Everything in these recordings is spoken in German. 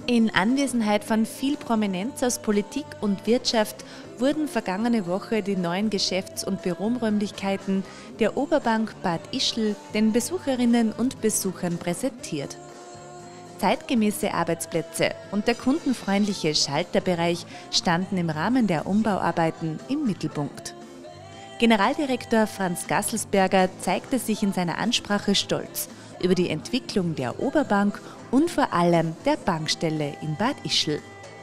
In Anwesenheit von viel Prominenz aus Politik und Wirtschaft wurden vergangene Woche die neuen Geschäfts- und Büroräumlichkeiten der Oberbank Bad Ischl den Besucherinnen und Besuchern präsentiert. Zeitgemäße Arbeitsplätze und der kundenfreundliche Schalterbereich standen im Rahmen der Umbauarbeiten im Mittelpunkt. Generaldirektor Franz Gasselsberger zeigte sich in seiner Ansprache stolz über die Entwicklung der Oberbank und vor allem der Bankstelle in Bad Ischl.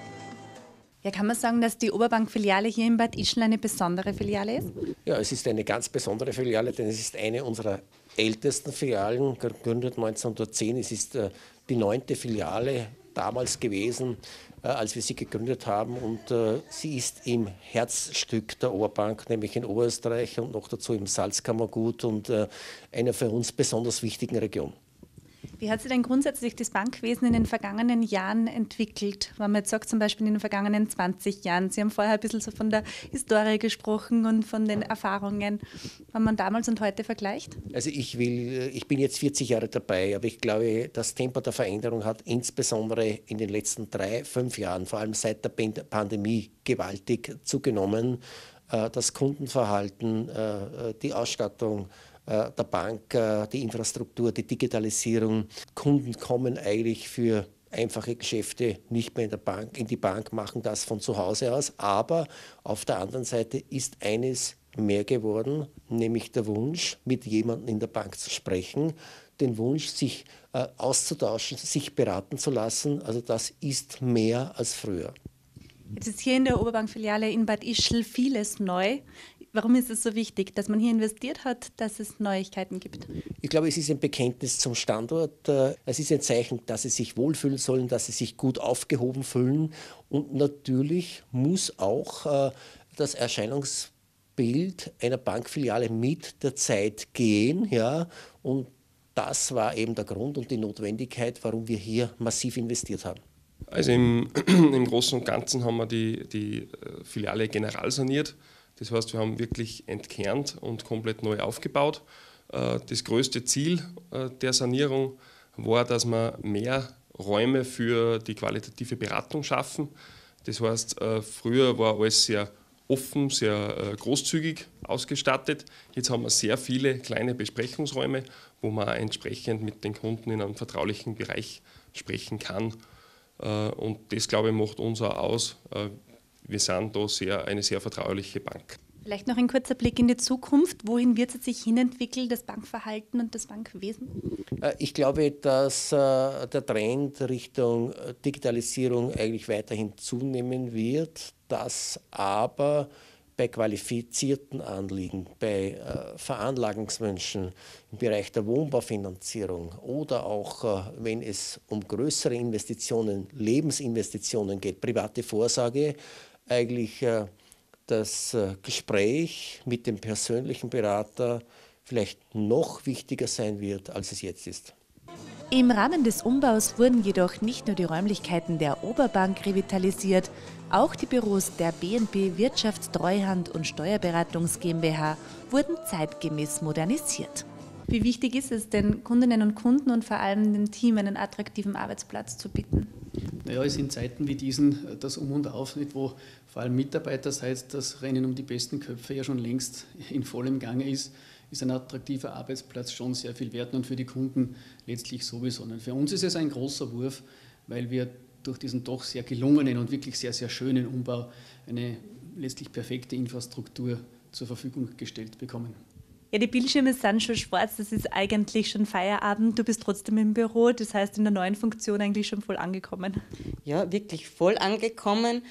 Ja, kann man sagen, dass die Oberbank-Filiale hier in Bad Ischl eine besondere Filiale ist? Ja, es ist eine ganz besondere Filiale, denn es ist eine unserer ältesten Filialen, gegründet 1910. Es ist die 9. Filiale damals gewesen, als wir sie gegründet haben. Und sie ist im Herzstück der Oberbank, nämlich in Oberösterreich und noch dazu im Salzkammergut und einer für uns besonders wichtigen Region. Wie hat sich denn grundsätzlich das Bankwesen in den vergangenen Jahren entwickelt? Wenn man jetzt sagt, zum Beispiel in den vergangenen 20 Jahren. Sie haben vorher ein bisschen so von der Historie gesprochen und von den Erfahrungen, wenn man damals und heute vergleicht. Also ich bin jetzt 40 Jahre dabei, aber ich glaube, das Tempo der Veränderung hat insbesondere in den letzten 3-5 Jahren, vor allem seit der Pandemie, gewaltig zugenommen. Das Kundenverhalten, die Ausstattung der Bank, die Infrastruktur, die Digitalisierung. Kunden kommen eigentlich für einfache Geschäfte nicht mehr in die Bank, machen das von zu Hause aus. Aber auf der anderen Seite ist eines mehr geworden, nämlich der Wunsch, mit jemandem in der Bank zu sprechen, den Wunsch, sich auszutauschen, sich beraten zu lassen. Also das ist mehr als früher. Jetzt ist hier in der Oberbank-Filiale in Bad Ischl vieles neu. Warum ist es so wichtig, dass man hier investiert hat, dass es Neuigkeiten gibt? Ich glaube, es ist ein Bekenntnis zum Standort. Es ist ein Zeichen, dass sie sich wohlfühlen sollen, dass sie sich gut aufgehoben fühlen. Und natürlich muss auch das Erscheinungsbild einer Bankfiliale mit der Zeit gehen. Ja? Und das war eben der Grund und die Notwendigkeit, warum wir hier massiv investiert haben. Also im Großen und Ganzen haben wir die Filiale generalsaniert. Das heißt, wir haben wirklich entkernt und komplett neu aufgebaut. Das größte Ziel der Sanierung war, dass wir mehr Räume für die qualitative Beratung schaffen. Das heißt, früher war alles sehr offen, sehr großzügig ausgestattet. Jetzt haben wir sehr viele kleine Besprechungsräume, wo man entsprechend mit den Kunden in einem vertraulichen Bereich sprechen kann. Und das, glaube ich, macht uns auch aus. Wir sind da eine sehr vertrauliche Bank. Vielleicht noch ein kurzer Blick in die Zukunft. Wohin wird es sich hinentwickeln, das Bankverhalten und das Bankwesen? Ich glaube, dass der Trend Richtung Digitalisierung eigentlich weiterhin zunehmen wird, dass aber bei qualifizierten Anliegen, bei Veranlagungswünschen im Bereich der Wohnbaufinanzierung oder auch, wenn es um größere Investitionen, Lebensinvestitionen geht, private Vorsorge, eigentlich das Gespräch mit dem persönlichen Berater vielleicht noch wichtiger sein wird, als es jetzt ist. Im Rahmen des Umbaus wurden jedoch nicht nur die Räumlichkeiten der Oberbank revitalisiert, auch die Büros der BNP Wirtschafts-, Treuhand- und Steuerberatungs GmbH wurden zeitgemäß modernisiert. Wie wichtig ist es denn, Kundinnen und Kunden und vor allem dem Team einen attraktiven Arbeitsplatz zu bieten? Naja, es sind Zeiten wie diesen das Um und Auf, nicht, wo vor allem mitarbeiterseits das Rennen um die besten Köpfe ja schon längst in vollem Gange ist ein attraktiver Arbeitsplatz schon sehr viel wert und für die Kunden letztlich sowieso. Und für uns ist es ein großer Wurf, weil wir durch diesen doch sehr gelungenen und wirklich sehr, sehr schönen Umbau eine letztlich perfekte Infrastruktur zur Verfügung gestellt bekommen. Ja, die Bildschirme sind schon schwarz, das ist eigentlich schon Feierabend. Du bist trotzdem im Büro, das heißt in der neuen Funktion eigentlich schon voll angekommen. Ja, wirklich voll angekommen,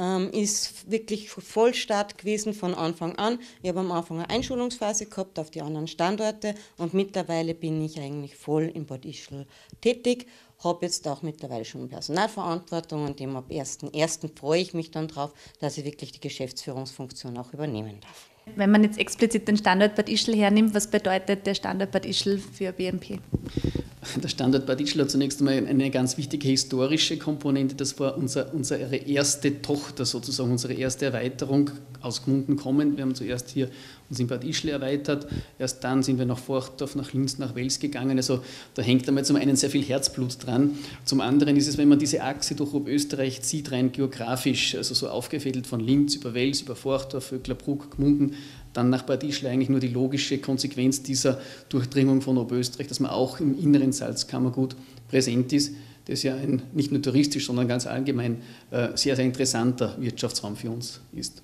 ist wirklich Vollstart gewesen von Anfang an. Ich habe am Anfang eine Einschulungsphase gehabt auf die anderen Standorte und mittlerweile bin ich eigentlich voll in Bad Ischl tätig. Habe jetzt auch mittlerweile schon Personalverantwortung und ab 1.1. freue ich mich dann drauf, dass ich wirklich die Geschäftsführungsfunktion auch übernehmen darf. Wenn man jetzt explizit den Standort Bad Ischl hernimmt, was bedeutet der Standort Bad Ischl für BNP? Der Standort Bad Ischl hat zunächst einmal eine ganz wichtige historische Komponente. Das war unsere erste Tochter sozusagen, unsere erste Erweiterung aus Gmunden kommend. Wir haben zuerst hier uns in Bad Ischl erweitert, erst dann sind wir nach Forchdorf, nach Linz, nach Wels gegangen. Also da hängt einmal zum einen sehr viel Herzblut dran. Zum anderen ist es, wenn man diese Achse durch Oberösterreich sieht, rein geografisch, also so aufgefädelt von Linz über Wels, über Forchdorf, Vöcklerbruck, Gmunden, dann nach Bad Ischl eigentlich nur die logische Konsequenz dieser Durchdringung von Oberösterreich, dass man auch im inneren Salzkammergut präsent ist, das ja ein nicht nur touristisch, sondern ganz allgemein sehr, sehr interessanter Wirtschaftsraum für uns ist.